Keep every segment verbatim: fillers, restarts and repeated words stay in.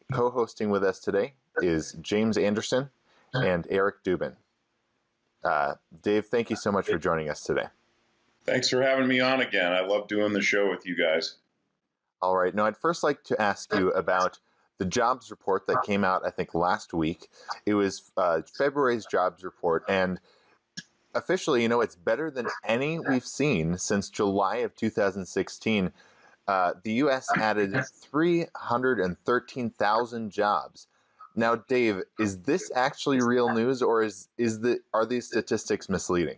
Co-hosting with us today is James Anderson and Eric Dubin. Uh, Dave, thank you so much for joining us today. Thanks for having me on again. I love doing the show with you guys. All right. Now, I'd first like to ask you about the jobs report that came out, I think, last week. It was uh, February's jobs report, and officially, you know, it's better than any we've seen since July of two thousand sixteen. Uh, the U S added three hundred thirteen thousand jobs. Now, Dave, is this actually real news, or is is the are these statistics misleading?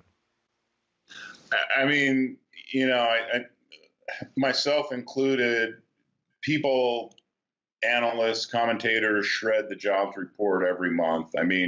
I mean, you know, I, I myself included, people, analysts, commentators shred the jobs report every month. I mean,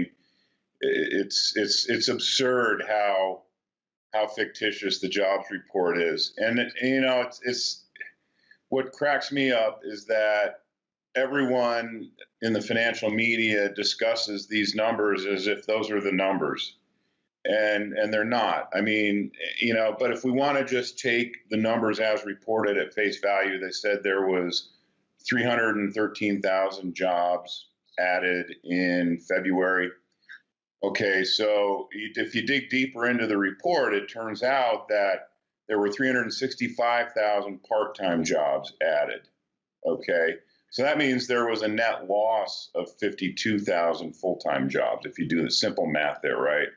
it's it's it's absurd how how fictitious the jobs report is, and it, you know, it's it's what cracks me up is that everyone in the financial media discusses these numbers as if those are the numbers. And and they're not. I mean, you know, but if we want to just take the numbers as reported at face value, they said there was three hundred thirteen thousand jobs added in February. Okay, so if you dig deeper into the report, it turns out that there were three hundred sixty-five thousand part-time jobs added. Okay, so that means there was a net loss of fifty-two thousand full-time jobs, if you do the simple math there, right?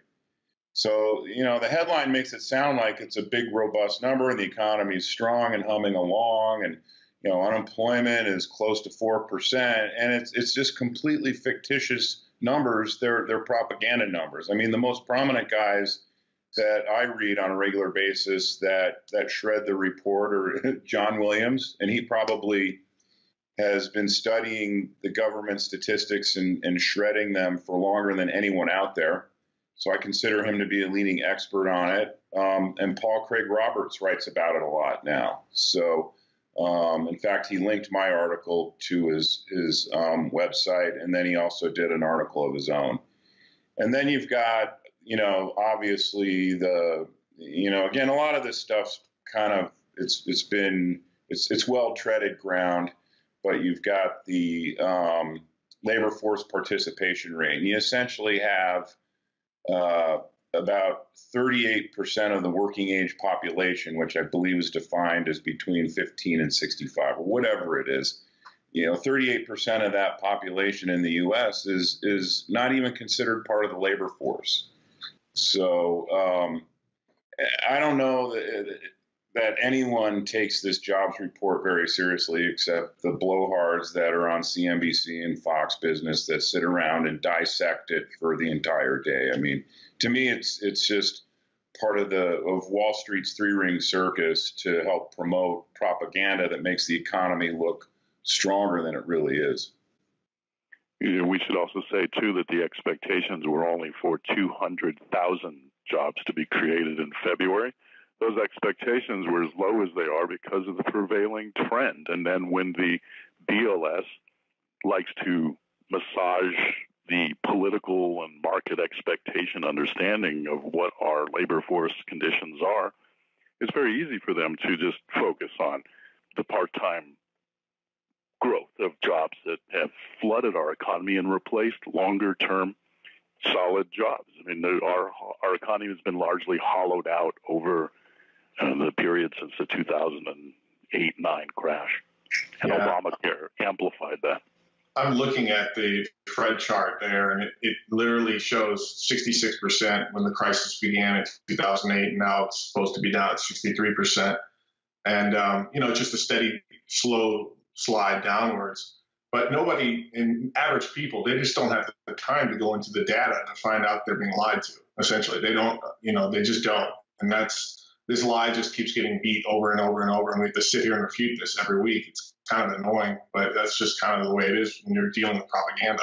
So, you know, the headline makes it sound like it's a big, robust number and the economy is strong and humming along, and, you know, unemployment is close to four percent. And it's it's just completely fictitious numbers. They're, they're propaganda numbers. I mean, the most prominent guys that I read on a regular basis that, that shred the report are John Williams, and he probably has been studying the government statistics and, and shredding them for longer than anyone out there. So I consider him to be a leading expert on it. Um, and Paul Craig Roberts writes about it a lot now. So, um, in fact, he linked my article to his, his um, website, and then he also did an article of his own. And then you've got, you know, obviously the, you know, again, a lot of this stuff's kind of, it's it's been, it's, it's well-treaded ground, but you've got the um, labor force participation rate. And you essentially have Uh, about thirty-eight percent of the working age population, which I believe is defined as between fifteen and sixty-five, or whatever it is. You know, thirty-eight percent of that population in the U S is is not even considered part of the labor force. So um, I don't know that, that anyone takes this jobs report very seriously, except the blowhards that are on C N B C and Fox Business that sit around and dissect it for the entire day. I mean, to me, it's it's just part of the of Wall Street's three-ring circus to help promote propaganda that makes the economy look stronger than it really is. Yeah, we should also say, too, that the expectations were only for two hundred thousand jobs to be created in February. Those expectations were as low as they are because of the prevailing trend. And then when the B L S likes to massage the political and market expectation understanding of what our labor force conditions are, it's very easy for them to just focus on the part-time growth of jobs that have flooded our economy and replaced longer-term solid jobs. I mean, our our economy has been largely hollowed out over uh, the period since the two thousand eight nine crash, and yeah. Obamacare amplified that. I'm looking at the Fred chart there, and it, it literally shows sixty-six percent when the crisis began in two thousand eight, and now it's supposed to be down at sixty-three percent. And, um, you know, just a steady, slow slide downwards. But nobody, in average people, they just don't have the time to go into the data to find out they're being lied to, essentially. They don't, you know, they just don't. And that's, this lie just keeps getting beat over and over and over, and we have to sit here and refute this every week. It's kind of annoying, but that's just kind of the way it is when you're dealing with propaganda.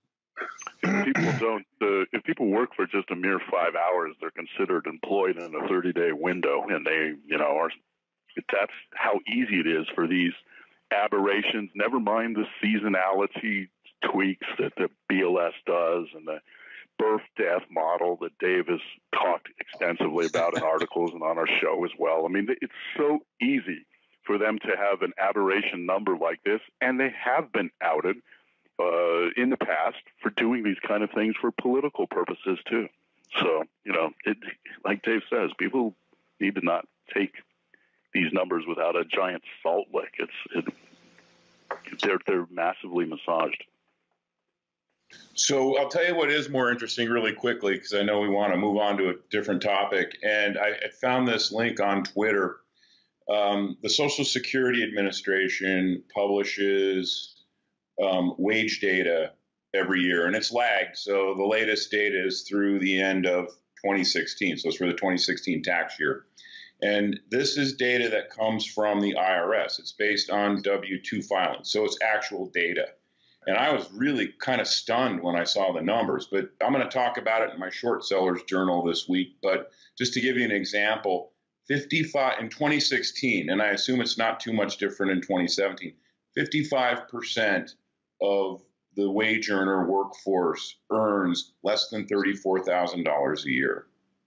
If people don't, uh, if people work for just a mere five hours, they're considered employed in a thirty-day window, and they, you know, are. That's how easy it is for these aberrations. Never mind the seasonality tweaks that the B L S does, and the birth-death model that Dave has talked extensively about in articles and on our show as well. I mean, it's so easy for them to have an aberration number like this, and they have been outed. uh, in the past for doing these kind of things for political purposes too. So, you know, it, like Dave says, people need to not take these numbers without a giant salt lick. It's it, they're they're massively massaged. So I'll tell you what is more interesting really quickly, because I know we want to move on to a different topic. And I, I found this link on Twitter. Um, the Social Security Administration publishes um, wage data every year, and it's lagged. So the latest data is through the end of twenty sixteen. So it's for the twenty sixteen tax year. And this is data that comes from the I R S. It's based on W two filings. So it's actual data. And I was really kind of stunned when I saw the numbers, but I'm going to talk about it in my short sellers journal this week. But just to give you an example, fifty-five in twenty sixteen, and I assume it's not too much different in twenty seventeen, fifty-five percent of the wage earner workforce earns less than thirty-four thousand dollars a year.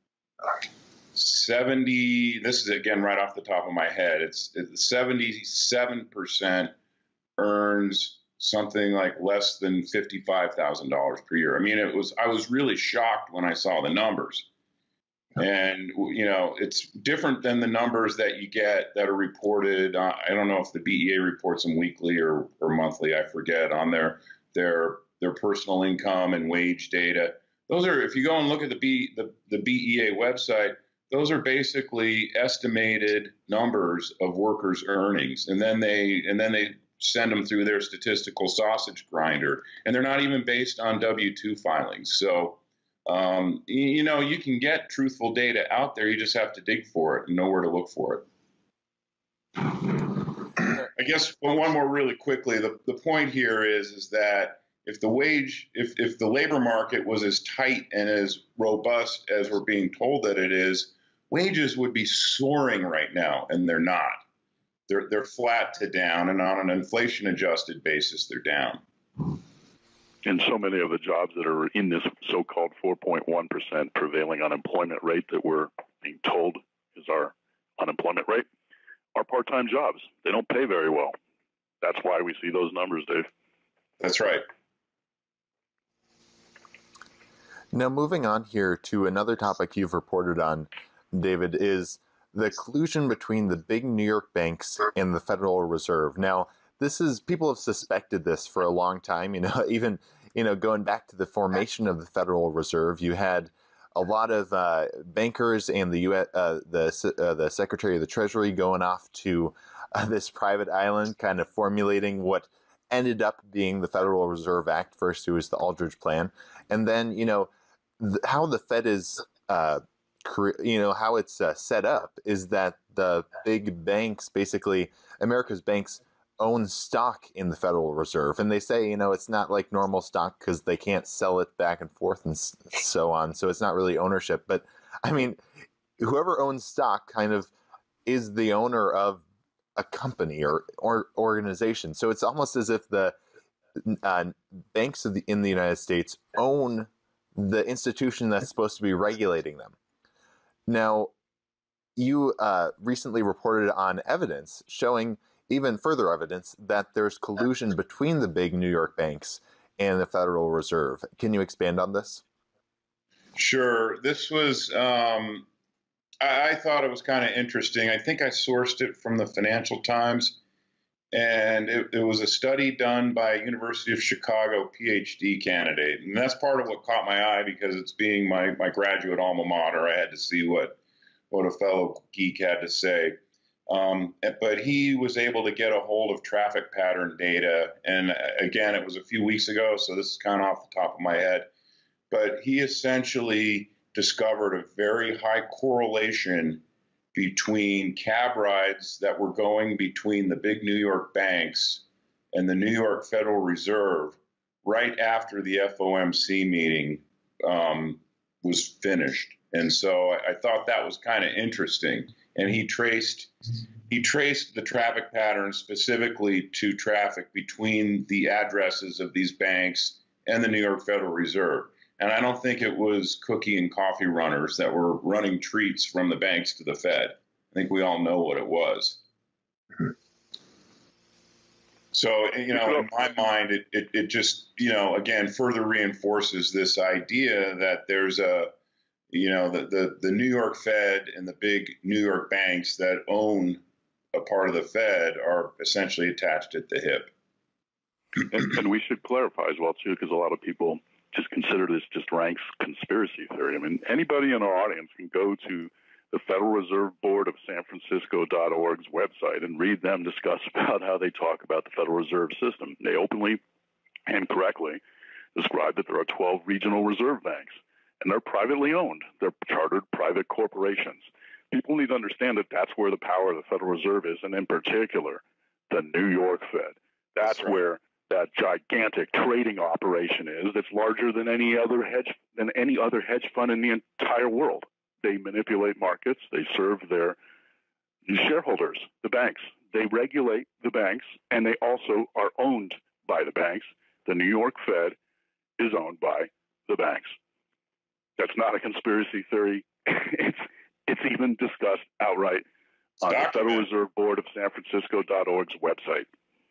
seventy, this is again right off the top of my head, it's, it's seventy-seven percent earns something like less than fifty-five thousand dollars per year. I mean, it was, I was really shocked when I saw the numbers. And, you know, it's different than the numbers that you get that are reported. Uh, I don't know if the B E A reports them weekly or, or monthly, I forget, on their, their, their personal income and wage data. Those are, if you go and look at the, B, the, the B E A website, those are basically estimated numbers of workers' earnings. And then they, and then they, send them through their statistical sausage grinder, and they're not even based on W two filings. So, um, you know, you can get truthful data out there. You just have to dig for it and know where to look for it. I guess one more really quickly. The, the point here is, is that if the wage, if, if the labor market was as tight and as robust as we're being told that it is, wages would be soaring right now, and they're not. They're, they're flat to down, and on an inflation-adjusted basis, they're down. And so many of the jobs that are in this so-called four point one percent prevailing unemployment rate that we're being told is our unemployment rate are part-time jobs. They don't pay very well. That's why we see those numbers, Dave. That's right. Now, moving on here to another topic you've reported on, David, is the collusion between the big New York banks and the Federal Reserve. Now, this is, people have suspected this for a long time, you know, even, you know, going back to the formation of the Federal Reserve, you had a lot of uh, bankers and the U S, uh, the uh, the Secretary of the Treasury going off to uh, this private island, kind of formulating what ended up being the Federal Reserve Act. First, it was the Aldrich Plan, and then, you know, th- how the Fed is, uh, you know, how it's uh, set up is that the big banks, basically America's banks, own stock in the Federal Reserve. And they say, you know, it's not like normal stock because they can't sell it back and forth and so on. So it's not really ownership. But I mean, whoever owns stock kind of is the owner of a company or, or organization. So it's almost as if the uh, banks of the, in the United States own the institution that's supposed to be regulating them. Now, you uh, recently reported on evidence showing even further evidence that there's collusion between the big New York banks and the Federal Reserve. Can you expand on this? Sure. This was, um, I, I thought it was kind of interesting. I think I sourced it from the Financial Times, and it, it was a study done by a University of Chicago PhD candidate. And that's part of what caught my eye, because it's being my, my graduate alma mater. I had to see what, what a fellow geek had to say. Um, but he was able to get a hold of traffic pattern data. And again, it was a few weeks ago, so this is kind of off the top of my head. But he essentially discovered a very high correlation between cab rides that were going between the big New York banks and the New York Federal Reserve right after the F O M C meeting um, was finished. And so I, I thought that was kind of interesting. And he traced he traced the traffic patterns specifically to traffic between the addresses of these banks and the New York Federal Reserve. And I don't think it was cookie and coffee runners that were running treats from the banks to the Fed. I think we all know what it was. So, you know, in my mind, it, it, it just, you know, again, further reinforces this idea that there's a, you know, the, the, the New York Fed and the big New York banks that own a part of the Fed are essentially attached at the hip. And, and we should clarify as well, too, because a lot of people just consider this just ranks conspiracy theory. I mean, anybody in our audience can go to the Federal Reserve Board of San Francisco dot org's website and read them discuss about how they talk about the Federal Reserve System. They openly and correctly describe that there are twelve regional reserve banks, and they're privately owned. They're chartered private corporations. People need to understand that that's where the power of the Federal Reserve is, and in particular, the New York Fed. That's, that's right. where that gigantic trading operation is that's larger than any other hedge than any other hedge fund in the entire world. They manipulate markets. They serve their shareholders, the banks. They regulate the banks, and they also are owned by the banks. The New York Fed is owned by the banks. That's not a conspiracy theory. it's it's even discussed outright on the Federal Reserve Board of San Francisco dot org's website.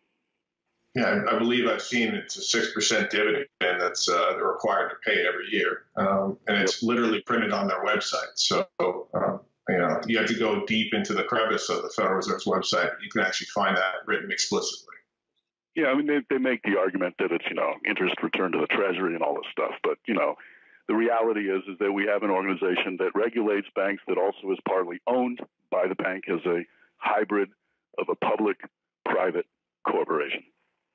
Yeah, I believe I've seen it's a six percent dividend that's uh, they're required to pay every year, um, and it's literally printed on their website. So um, you know you have to go deep into the crevice of the Federal Reserve's website. You can actually find that written explicitly. Yeah, I mean they they make the argument that it's you know interest return to the Treasury and all this stuff, but you know the reality is is that we have an organization that regulates banks that also is partly owned by the bank as a hybrid of a public-private corporation.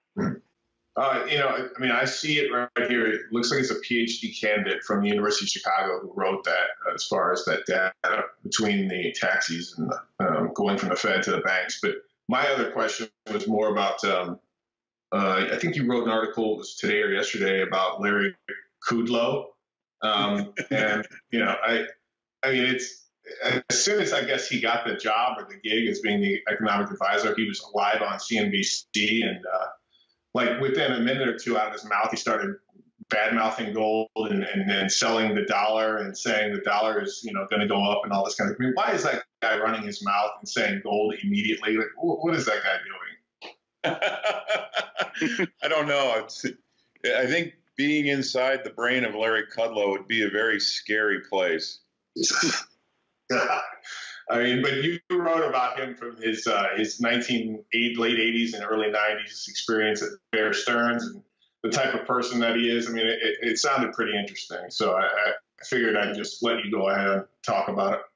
Uh, you know, I mean, I see it right here. It looks like it's a PhD candidate from the University of Chicago who wrote that as far as that data between the taxis and the, um, going from the Fed to the banks. But my other question was more about, um, uh, I think you wrote an article, it was today or yesterday, about Larry Kudlow. Um, and, you know, I, I mean, it's, as soon as I guess he got the job or the gig as being the economic advisor, he was live on C N B C and, uh, like within a minute or two out of his mouth, he started bad mouthing gold and, and then selling the dollar and saying the dollar is, you know, going to go up and all this kind of. I mean, why is that guy running his mouth and saying gold immediately? Like, what is that guy doing? I don't know. It's, I think being inside the brain of Larry Kudlow would be a very scary place. I mean, but you wrote about him from his uh, his nineteen eighty, late eighties and early nineties experience at Bear Stearns and the type of person that he is. I mean, it, it sounded pretty interesting. So I, I figured I'd just let you go ahead and talk about it.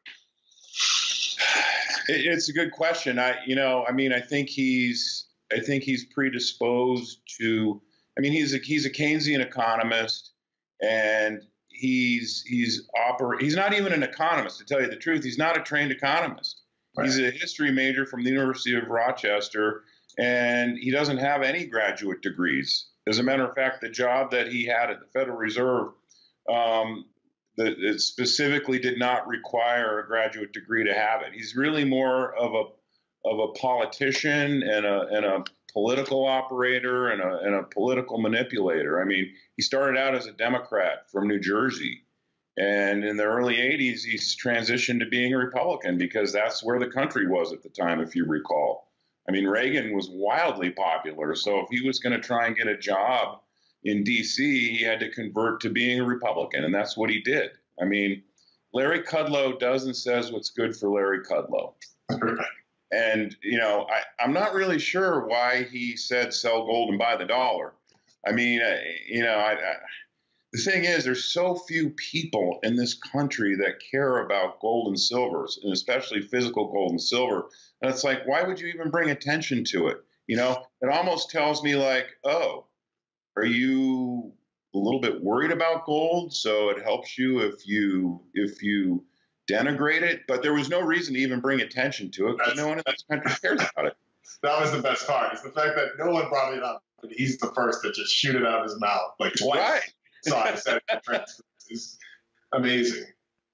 it. It's a good question. I, you know, I mean, I think he's I think he's predisposed to. I mean, he's a he's a Keynesian economist, and He's he's oper- He's not even an economist, to tell you the truth. He's not a trained economist. Right. He's a history major from the University of Rochester, and he doesn't have any graduate degrees. As a matter of fact, the job that he had at the Federal Reserve, um, the, it specifically did not require a graduate degree to have it. He's really more of a of a politician and a and a political operator and a, and a political manipulator. I mean, he started out as a Democrat from New Jersey, and in the early eighties, he's transitioned to being a Republican because that's where the country was at the time, if you recall. I mean, Reagan was wildly popular, so if he was going to try and get a job in D C, he had to convert to being a Republican, and that's what he did. I mean, Larry Kudlow does and says what's good for Larry Kudlow. And, you know, I, I'm not really sure why he said sell gold and buy the dollar. I mean, uh, you know, I, I, the thing is, there's so few people in this country that care about gold and silver, and especially physical gold and silver. And it's like, why would you even bring attention to it? You know, it almost tells me like, oh, are you a little bit worried about gold? So it helps you if you if you denigrate it, but there was no reason to even bring attention to it because no one in this country cares about it. That was the best part. It's the fact that no one brought it up, but he's the first to just shoot it out of his mouth like twice. Right. So I said it's amazing.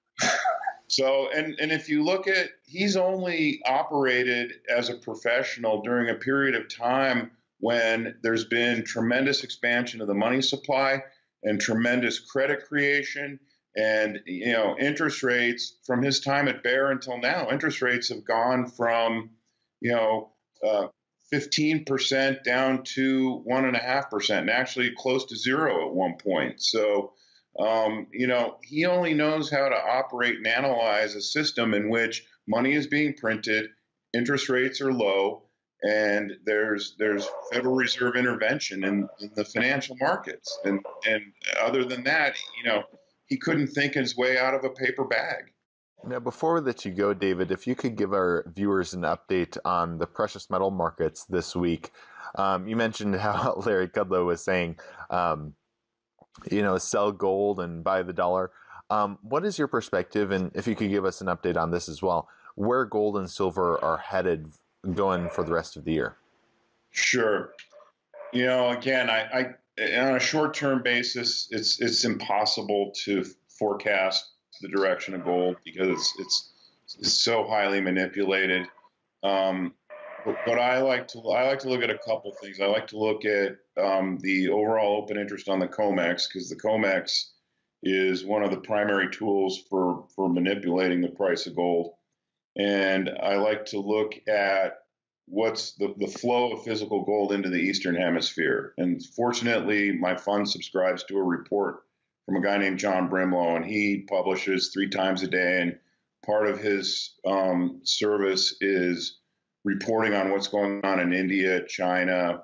So, and and if you look at, he's only operated as a professional during a period of time when there's been tremendous expansion of the money supply and tremendous credit creation. And, you know, interest rates from his time at Bear until now, interest rates have gone from, you know, uh, fifteen percent down to one and a half percent, and actually close to zero at one point. So, um, you know, he only knows how to operate and analyze a system in which money is being printed, interest rates are low, and there's there's Federal Reserve intervention in, in the financial markets. And and other than that, you know, he couldn't think his way out of a paper bag. Now, before we let you go, David, if you could give our viewers an update on the precious metal markets this week. Um, you mentioned how Larry Kudlow was saying, um, you know, sell gold and buy the dollar. Um, what is your perspective? And if you could give us an update on this as well, where gold and silver are headed going for the rest of the year? Sure. You know, again, I, I on a short-term basis, it's it's impossible to forecast the direction of gold because it's it's, it's so highly manipulated. Um, but, but I like to I like to look at a couple things. I like to look at um, the overall open interest on the COMEX, because the COMEX is one of the primary tools for for manipulating the price of gold. And I like to look at what's the, the flow of physical gold into the Eastern Hemisphere. And fortunately, my fund subscribes to a report from a guy named John Brimlow, and he publishes three times a day. And part of his um, service is reporting on what's going on in India, China,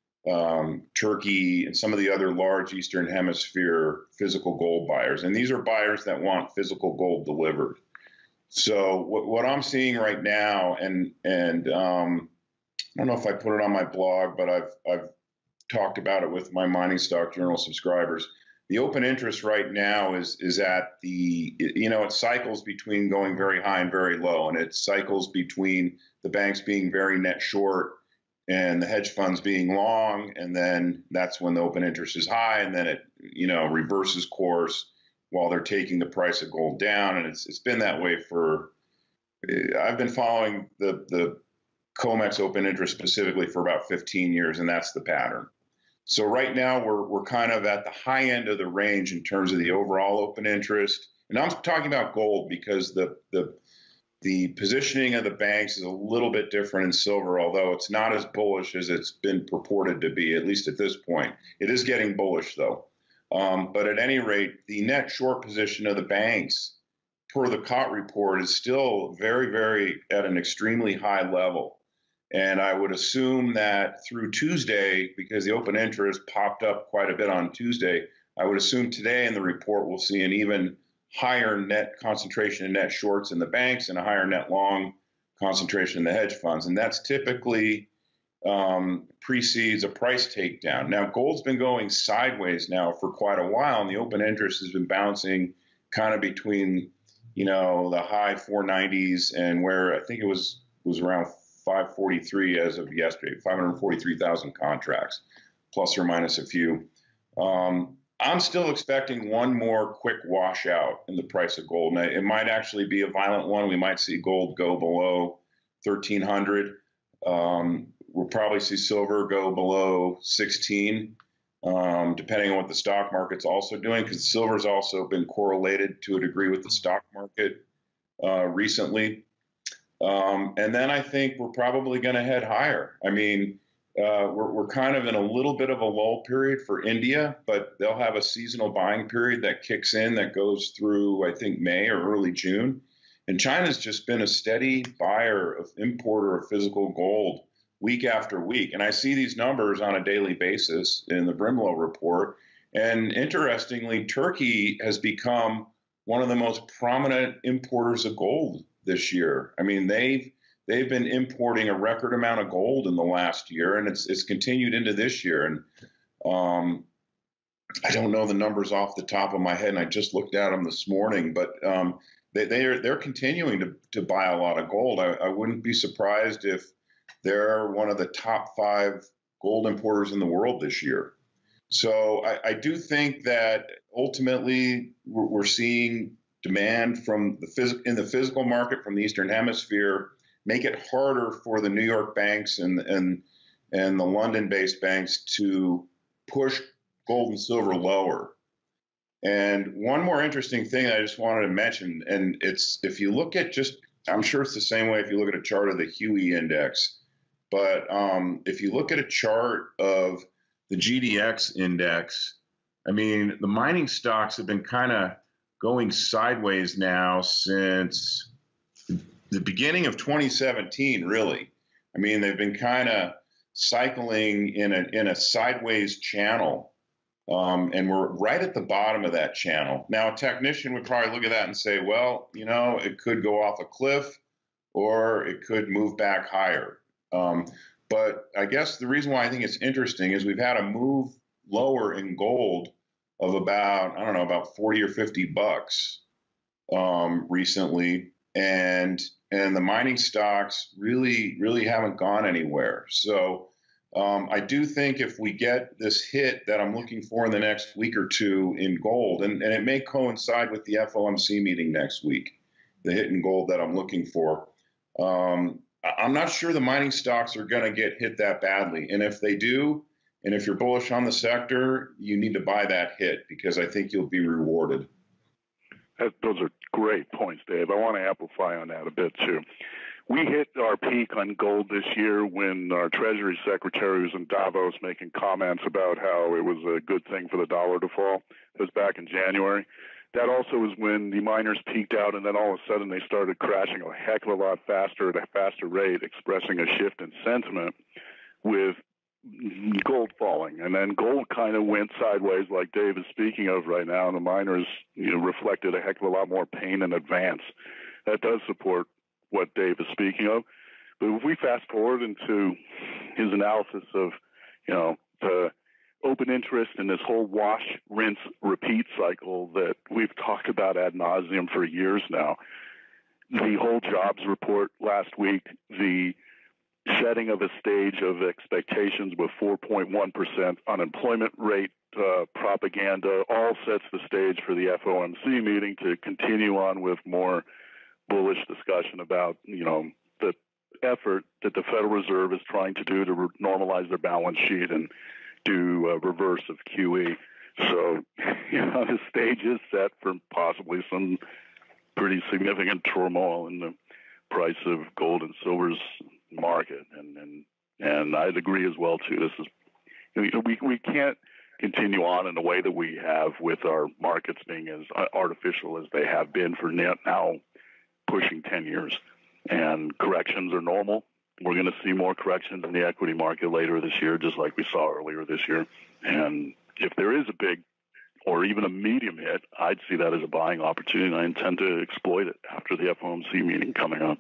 um, Turkey, and some of the other large Eastern Hemisphere physical gold buyers. And these are buyers that want physical gold delivered. So what, what I'm seeing right now, and and um, I don't know if I put it on my blog, but I've I've talked about it with my Mining Stock Journal subscribers. The open interest right now is is at the, you know, it cycles between going very high and very low, and it cycles between the banks being very net short and the hedge funds being long, and then that's when the open interest is high, and then it, you know, reverses course while they're taking the price of gold down. And it's it's been that way for, I've been following the the COMEX open interest specifically for about fifteen years, and that's the pattern. So right now we're we're kind of at the high end of the range in terms of the overall open interest. And I'm talking about gold because the the the positioning of the banks is a little bit different in silver, although it's not as bullish as it's been purported to be, at least at this point. It is getting bullish though. Um, but at any rate, the net short position of the banks per the C O T report is still very, very at an extremely high level. And I would assume that through Tuesday, because the open interest popped up quite a bit on Tuesday, I would assume today in the report we'll see an even higher net concentration in net shorts in the banks and a higher net long concentration in the hedge funds. And that's typically um, precedes a price takedown. Now, gold's been going sideways now for quite a while, and the open interest has been bouncing kind of between, you know, the high four nineties and where I think it was was around five forty-three as of yesterday, five hundred forty-three thousand contracts, plus or minus a few. Um, I'm still expecting one more quick washout in the price of gold. And it might actually be a violent one. We might see gold go below thirteen hundred. Um, we'll probably see silver go below sixteen, um, depending on what the stock market's also doing, because silver's also been correlated to a degree with the stock market uh, recently. Um, and then I think we're probably going to head higher. I mean, uh, we're, we're kind of in a little bit of a lull period for India, but they'll have a seasonal buying period that kicks in that goes through, I think, May or early June. And China's just been a steady buyer of importer of physical gold week after week. And I see these numbers on a daily basis in the Brimlow report. And interestingly, Turkey has become one of the most prominent importers of gold this year. I mean, they've they've been importing a record amount of gold in the last year, and it's it's continued into this year. And um, I don't know the numbers off the top of my head, and I just looked at them this morning, but um, they they are they're continuing to to buy a lot of gold. I, I wouldn't be surprised if they're one of the top five gold importers in the world this year. So I, I do think that ultimately we're, we're seeing demand from the phys- in the physical market from the Eastern Hemisphere make it harder for the New York banks and and and the London-based banks to push gold and silver lower. And one more interesting thing I just wanted to mention, and it's if you look at just, I'm sure it's the same way if you look at a chart of the H U I index, But um, if you look at a chart of the G D X index, I mean, the mining stocks have been kind of going sideways now since the beginning of twenty seventeen, really. I mean, they've been kind of cycling in a in a sideways channel, um, and we're right at the bottom of that channel. Now, a technician would probably look at that and say, well, you know, it could go off a cliff or it could move back higher. Um, but I guess the reason why I think it's interesting is we've had a move lower in gold of about, I don't know, about forty or fifty bucks um, recently. And and the mining stocks really, really haven't gone anywhere. So um, I do think if we get this hit that I'm looking for in the next week or two in gold, and, and it may coincide with the F O M C meeting next week, the hit in gold that I'm looking for, um, I'm not sure the mining stocks are going to get hit that badly. And if they do, and if you're bullish on the sector, you need to buy that hit because I think you'll be rewarded. That, those are great points, Dave. I want to amplify on that a bit, too. We hit our peak on gold this year when our Treasury Secretary was in Davos making comments about how it was a good thing for the dollar to fall. It was back in January. That also was when the miners peaked out, and then all of a sudden they started crashing a heck of a lot faster at a faster rate, expressing a shift in sentiment with gold falling. And then gold kind of went sideways like Dave is speaking of right now, and the miners, you know, reflected a heck of a lot more pain in advance. That does support what Dave is speaking of. But if we fast forward into his analysis of, you know, the open interest in this whole wash, rinse, repeat cycle that we've talked about ad nauseum for years now, the whole jobs report last week, the setting of a stage of expectations with four point one percent unemployment rate uh, propaganda all sets the stage for the F O M C meeting to continue on with more bullish discussion about, you know, the effort that the Federal Reserve is trying to do to re- normalize their balance sheet and do a reverse of Q E. So, you know, the stage is set for possibly some pretty significant turmoil in the price of gold and silver's market. And, and, and I'd agree as well, too. This is, you know, we, we can't continue on in the way that we have with our markets being as artificial as they have been for now pushing ten years. And corrections are normal. We're going to see more corrections in the equity market later this year, just like we saw earlier this year. And if there is a big or even a medium hit, I'd see that as a buying opportunity, and I intend to exploit it after the F O M C meeting coming up.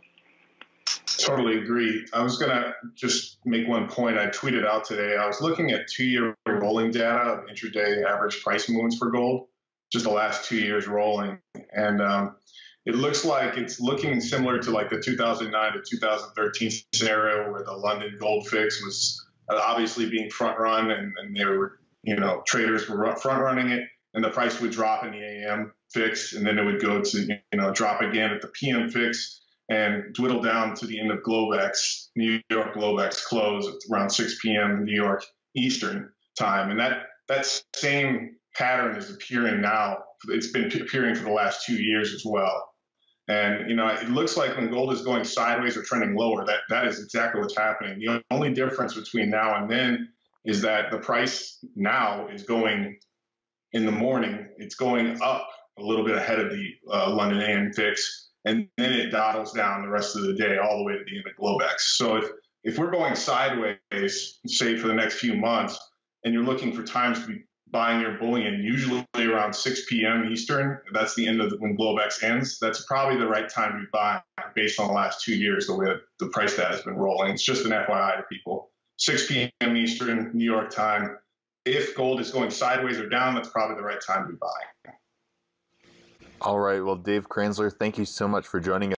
Totally agree. I was going to just make one point. I tweeted out today. I was looking at two-year rolling data of intraday average price movements for gold, just the last two years rolling. And um, it looks like it's looking similar to like the two thousand nine to two thousand thirteen scenario where the London gold fix was obviously being front run, and, and they were, you know, traders were front running it, and the price would drop in the A M fix, and then it would go to, you know, drop again at the P M fix and dwindle down to the end of Globex, New York Globex close at around six p.m. New York Eastern time. And that, that same pattern is appearing now. It's been appearing for the last two years as well. And, you know, it looks like when gold is going sideways or trending lower, that, that is exactly what's happening. The only difference between now and then is that the price now is going in the morning, it's going up a little bit ahead of the uh, London A M fix, and then it dawdles down the rest of the day all the way to the end of Globex. So if, if we're going sideways, say for the next few months, and you're looking for times to be buying your bullion, usually around six p.m. Eastern, that's the end of the, when Globex ends, that's probably the right time to be buying based on the last two years, the way that the price data has been rolling. It's just an F Y I to people. six p.m. Eastern, New York time. If gold is going sideways or down, that's probably the right time to be buying. All right. Well, Dave Kranzler, thank you so much for joining us.